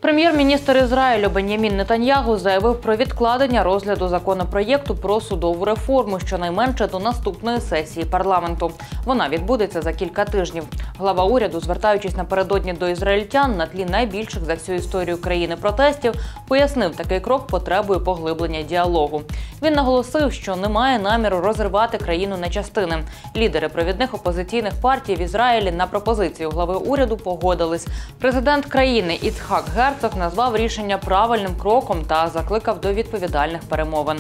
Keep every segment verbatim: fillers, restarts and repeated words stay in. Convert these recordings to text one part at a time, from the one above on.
Прем'єр-міністр Ізраїлю Бен'ямін Нетаньягу заявив про відкладення розгляду законопроєкту про судову реформу щонайменше до наступної сесії парламенту. Вона відбудеться за кілька тижнів. Глава уряду, звертаючись напередодні до ізраїльтян на тлі найбільших за всю історію країни протестів, пояснив, такий крок потребує поглиблення діалогу. Він наголосив, що немає наміру розривати країну на частини. Лідери провідних опозиційних партій в Ізраїлі на пропозицію глави уряду погодились. Президент країни Іцхак Герцог назвав рішення правильним кроком та закликав до відповідальних перемовин.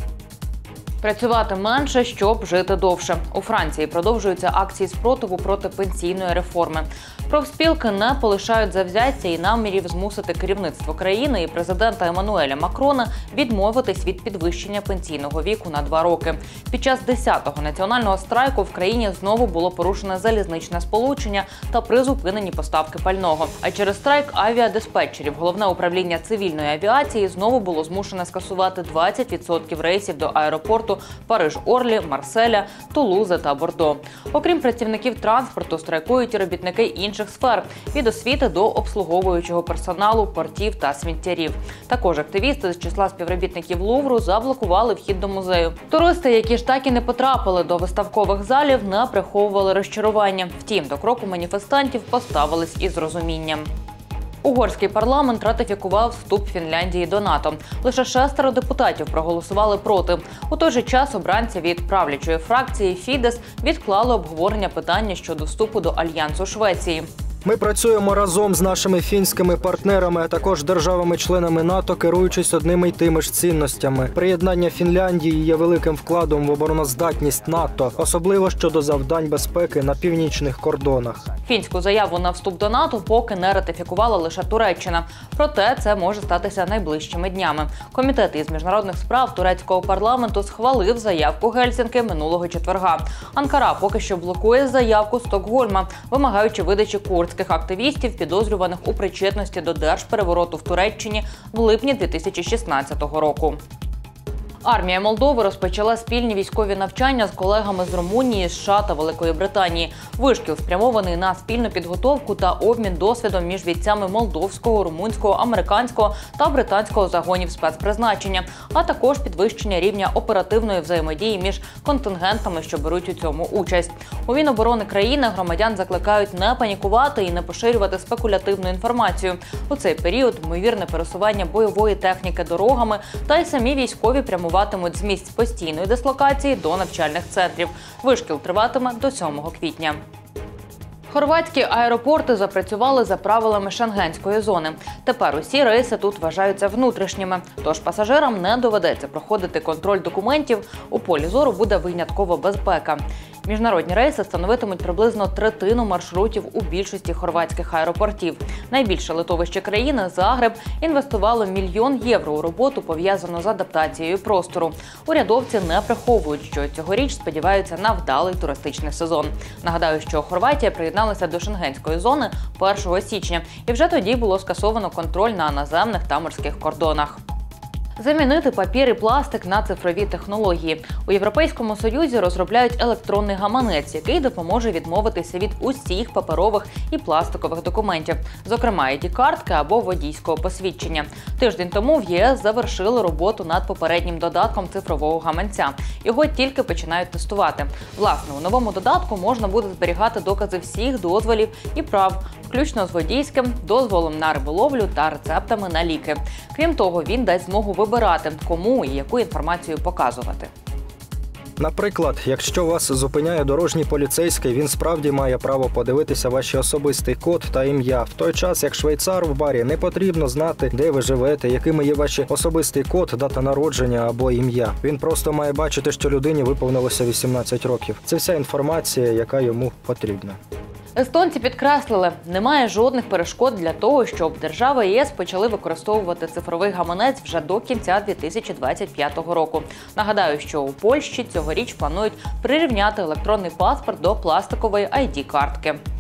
Працювати менше, щоб жити довше. У Франції продовжуються акції спротиву проти пенсійної реформи. Профспілки не полишають завзяття і намірів змусити керівництво країни і президента Еммануеля Макрона відмовитись від підвищення пенсійного віку на два роки. Під час десятого національного страйку в країні знову було порушене залізничне сполучення та призупинені поставки пального. А через страйк авіадиспетчерів Головне управління цивільної авіації знову було змушене скасувати двадцять відсотків рейсів до аеропорту Париж-Орлі, Марселя, Тулузи та Бордо. Окрім працівників транспорту, страйкують і робітники інших сфер – від освіти до обслуговуючого персоналу, портів та сміттярів. Також активісти з числа співробітників Лувру заблокували вхід до музею. Туристи, які ж так і не потрапили до виставкових залів, не приховували розчарування. Втім, до кроку маніфестантів поставились із розумінням. Угорський парламент ратифікував вступ Фінляндії до НАТО. Лише шестеро депутатів проголосували проти. У той же час обранці від правлячої фракції Фідес відклали обговорення питання щодо вступу до Альянсу Швеції. Ми працюємо разом з нашими фінськими партнерами, а також державами-членами НАТО, керуючись одними й тими ж цінностями. Приєднання Фінляндії є великим вкладом в обороноздатність НАТО, особливо щодо завдань безпеки на північних кордонах. Фінську заяву на вступ до НАТО поки не ратифікувала лише Туреччина. Проте це може статися найближчими днями. Комітет із міжнародних справ турецького парламенту схвалив заявку Гельсінки минулого четверга. Анкара поки що блокує заявку Стокгольма, вимагаючи видачі курдських активістів, підозрюваних у причетності до держперевороту в Туреччині в липні дві тисячі шістнадцятого року. Армія Молдови розпочала спільні військові навчання з колегами з Румунії, США та Великої Британії. Вишкіл спрямований на спільну підготовку та обмін досвідом між бійцями молдовського, румунського, американського та британського загонів спецпризначення, а також підвищення рівня оперативної взаємодії між контингентами, що беруть у цьому участь. У Міноборони країни громадян закликають не панікувати і не поширювати спекулятивну інформацію. У цей період ймовірне пересування бойової техніки дорогами та й самі військові прямуватимуть з місць постійної дислокації до навчальних центрів. Вишкіл триватиме до сьомого квітня. Хорватські аеропорти запрацювали за правилами шенгенської зони. Тепер усі рейси тут вважаються внутрішніми, тож пасажирам не доведеться проходити контроль документів, у полі зору буде виняткова безпека. Міжнародні рейси становитимуть приблизно третину маршрутів у більшості хорватських аеропортів. Найбільше литовище країни, Загреб, інвестувало мільйон євро у роботу, пов'язану з адаптацією простору. Урядовці не приховують, що цьогоріч сподіваються на вдалий туристичний сезон. Нагадаю, що Хорватія приєдналася до шенгенської зони першого січня, і вже тоді було скасовано контроль на наземних та морських кордонах. Замінити папір і пластик на цифрові технології. У Європейському Союзі розробляють електронний гаманець, який допоможе відмовитися від усіх паперових і пластикових документів, зокрема ай ді-картки або водійського посвідчення. Тиждень тому в ЄС завершили роботу над попереднім додатком цифрового гаманця. Його тільки починають тестувати. Власне, у новому додатку можна буде зберігати докази всіх дозволів і прав, включно з водійським, дозволом на риболовлю та рецептами на ліки. Крім того, він дасть змогу вибирати, кому і яку інформацію показувати. Наприклад, якщо вас зупиняє дорожній поліцейський, він справді має право подивитися ваші особистий код та ім'я. В той час, як швейцар в барі, не потрібно знати, де ви живете, якими є ваші особистий код, дата народження або ім'я. Він просто має бачити, що людині виповнилося вісімнадцять років. Це вся інформація, яка йому потрібна. Естонці підкреслили, немає жодних перешкод для того, щоб держави ЄС почали використовувати цифровий гаманець вже до кінця дві тисячі двадцять п'ятого року. Нагадаю, що у Польщі цьогоріч планують прирівняти електронний паспорт до пластикової ай ді-картки.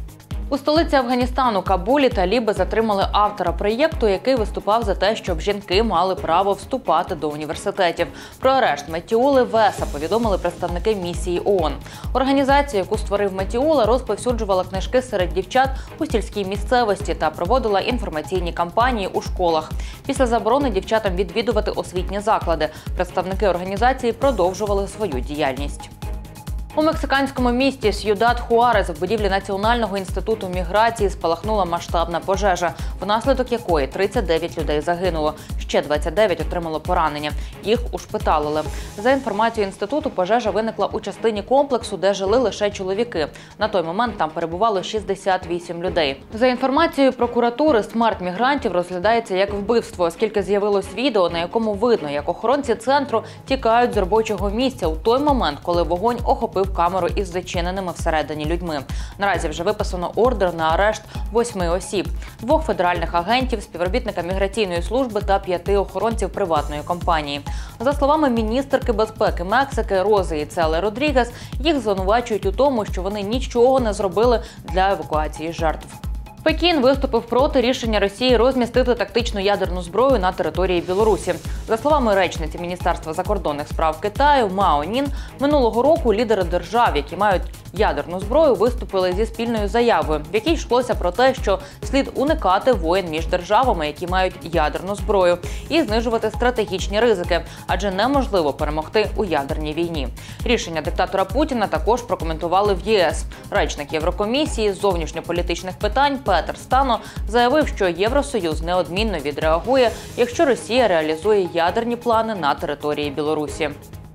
У столиці Афганістану, Кабулі, таліби затримали автора проєкту, який виступав за те, щоб жінки мали право вступати до університетів. Про арешт Метіули Веса повідомили представники місії ООН. Організація, яку створив Метіула, розповсюджувала книжки серед дівчат у сільській місцевості та проводила інформаційні кампанії у школах. Після заборони дівчатам відвідувати освітні заклади представники організації продовжували свою діяльність. У мексиканському місті Сьюдад-Хуарес в будівлі Національного інституту міграції спалахнула масштабна пожежа, внаслідок якої тридцять дев'ять людей загинуло, ще двадцять дев'ять отримало поранення. Їх ушпиталили. За інформацією інституту, пожежа виникла у частині комплексу, де жили лише чоловіки. На той момент там перебувало шістдесят вісім людей. За інформацією прокуратури, смерть мігрантів розглядається як вбивство, оскільки з'явилось відео, на якому видно, як охоронці центру тікають з робочого місця у той момент, коли вогонь охопив камеру із зачиненими всередині людьми. Наразі вже виписано ордер на арешт восьми осіб – двох федеральних агентів, співробітника міграційної служби та п'яти охоронців приватної компанії. За словами міністерки безпеки Мексики Рози Іцели Родрігес, їх звинувачують у тому, що вони нічого не зробили для евакуації жертв. Пекін виступив проти рішення Росії розмістити тактичну ядерну зброю на території Білорусі. За словами речниці Міністерства закордонних справ Китаю Мао Нін, минулого року лідери держав, які мають ядерну зброю, виступили зі спільною заявою, в якій йшлося про те, що слід уникати воєн між державами, які мають ядерну зброю, і знижувати стратегічні ризики, адже неможливо перемогти у ядерній війні. Рішення диктатора Путіна також прокоментували в ЄС. Речник Єврокомісії з зовнішньополітичних питань Петер Стано заявив, що Євросоюз неодмінно відреагує, якщо Росія реалізує ядерні плани на території Білорусі.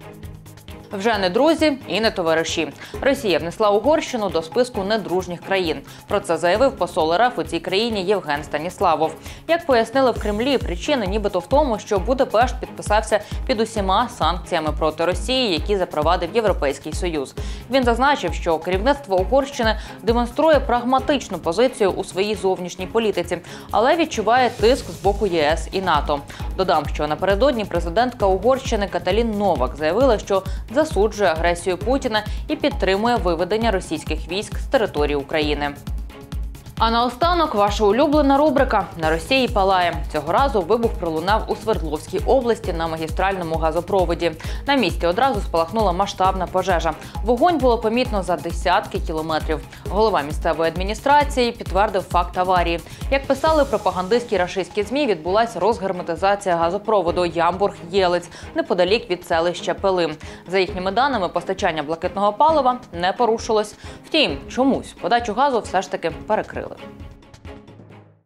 Вже не друзі і не товариші. Росія внесла Угорщину до списку недружніх країн. Про це заявив посол РФ у цій країні Євген Станіславов. Як пояснили в Кремлі, причина нібито в тому, що Будапешт підписався під усіма санкціями проти Росії, які запровадив Європейський Союз. Він зазначив, що керівництво Угорщини демонструє прагматичну позицію у своїй зовнішній політиці, але відчуває тиск з боку ЄС і НАТО. Додам, що напередодні президентка Угорщини Каталін Новак заявила, що засуджує агресію Путіна і підтримує виведення російських військ з території України. А наостанок ваша улюблена рубрика «На Росії палає». Цього разу вибух пролунав у Свердловській області на магістральному газопроводі. На місці одразу спалахнула масштабна пожежа. Вогонь було помітно за десятки кілометрів. Голова місцевої адміністрації підтвердив факт аварії. Як писали пропагандистські рашистські ЗМІ, відбулася розгерметизація газопроводу Ямбург-Єлиць неподалік від селища Пилим. За їхніми даними, постачання блакитного палива не порушилось. Втім, чомусь подачу газу все ж таки перекрили.